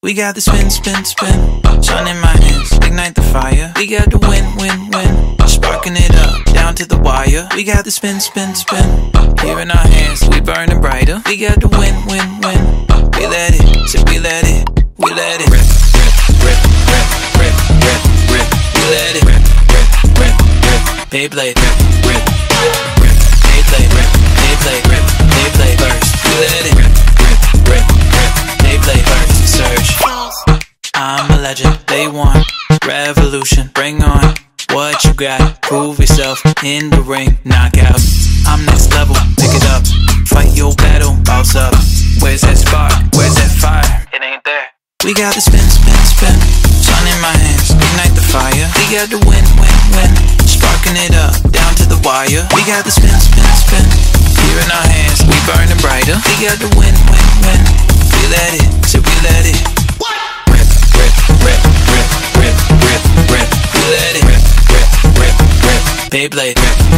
We got the spin, spin, spin, sun in my hands, ignite the fire. We got the win, win, win, sparking it up, down to the wire. We got the spin, spin, spin, here in our hands, we burning brighter. We got the win, win, win, we let it, so we let it, we let it rip, rip, rip, rip, rip, rip, rip. We let it rip, rip, rip, rip, Beyblade, rip, rip, rip, Beyblade, rip, Beyblade, rip, Beyblade burst. We let it rip, rip, rip, rip, Beyblade burst. Surge. I'm a legend, they want revolution. Bring on what you got, prove yourself in the ring, knockout. I'm next level, pick it up, fight your battle, bounce up. Where's that spark, where's that fire? It ain't there. We got the spin, spin, spin, sun in my hands, ignite the fire. We got the win, win, win, sparking it up, down to the wire. We got the spin, spin, spin, here in our hands, we burning brighter. We got the win, win, win, we let it, so we let it rip, rip, rip, rip, rip, rip, rip. We let it rip, rip, rip, rip, Beyblade rip.